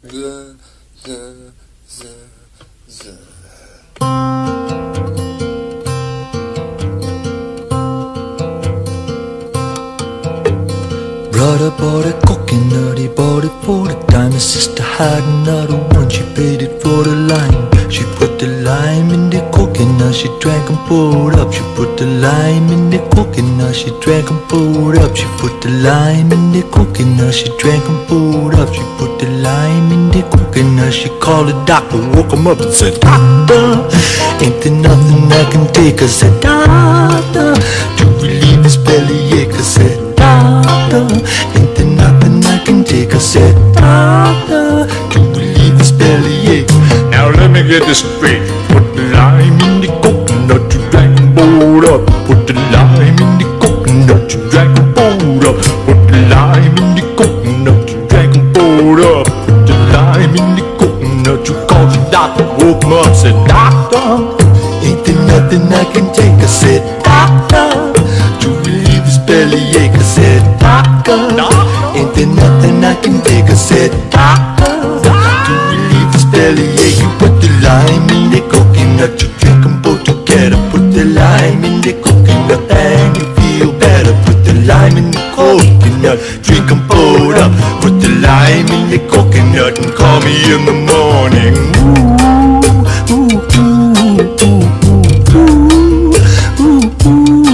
Brother bought a coconut, he bought it for the dime. His sister had another one, she paid it for the lime. She put the lime in the coconut, she drank and poured up. She put the lime in the coconut, she drank and poured up. She put the lime in the coconut, she drank and poured up. She put the lime in the coconut, she called the doctor, woke him up and said, "Doctor, ain't there nothing I can take?" I said, "Doctor, to relieve his bellyache." I said, "Doctor, ain't there nothing I can take?" I said, "Doctor, to relieve his bellyache." Now let me get this straight. Put the lime in the coconut, you drank and poured up. Put the lime in the coconut, you drank and poured up. Put the lime in the coconut, you drank and poured up. Put the lime in the coconut, you called the doctor, woke him up, said, "Doctor, ain't there nothing I can take?" I said, "Doctor, to relieve his bellyache." I said, "Doctor, ain't there nothing I can take?" I said, "Doctor, to relieve his bellyache." You put the lime in the coconut, you drink them both together. Put the lime in the coconut and you feel better. Put the lime in the coconut, drink them both up. Put the lime in the coconut and call me in the morning. Ooh, ooh, ooh, ooh, ooh, ooh,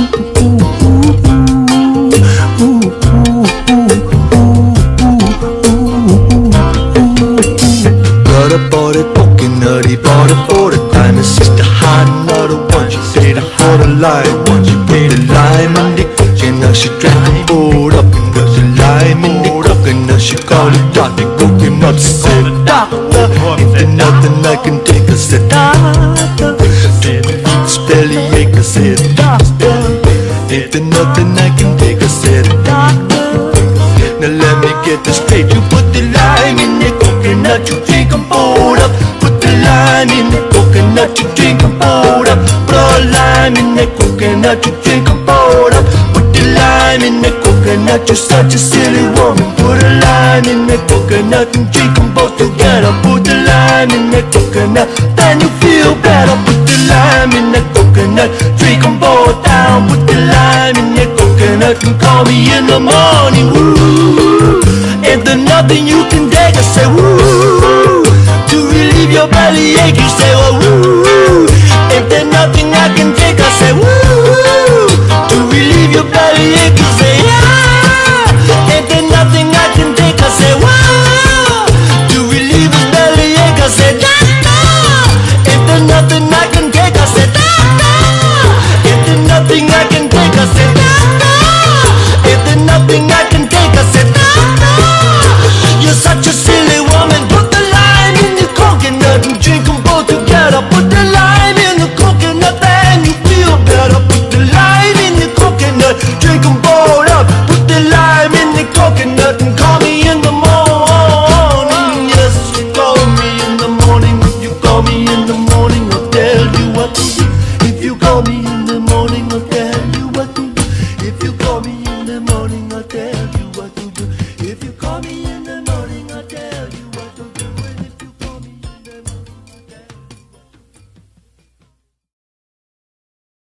Brother bought a coconut, he bought it for the dime. His sister had another one, she paid it for the lime one. She put the lime in the coconut, she drank and poured up. And put the lime in the coconut, she called it doctor, woke him up, she said, "Doctor, ain't there nothing I can take?" I said, "Doctor, to relieve his bellyache." I said, "Doctor, ain't there nothing I can take?" I said, "Doctor." Now let me get this straight. You put the lime in the coconut, you drink and poured up. Put the lime in the coconut, you drink and poured up. Put a lime in the coconut, you drink and poured up. Put the lime in the coconut, you're such a silly woman. Put a lime in the coconut and drink them both together. Put the lime in the coconut, then you feel better. Put the lime in the coconut, drink them both down. Put the lime in the coconut and call me in the morning. Woo, ain't there nothing you can take? I say, woo, to relieve your bellyache. You say,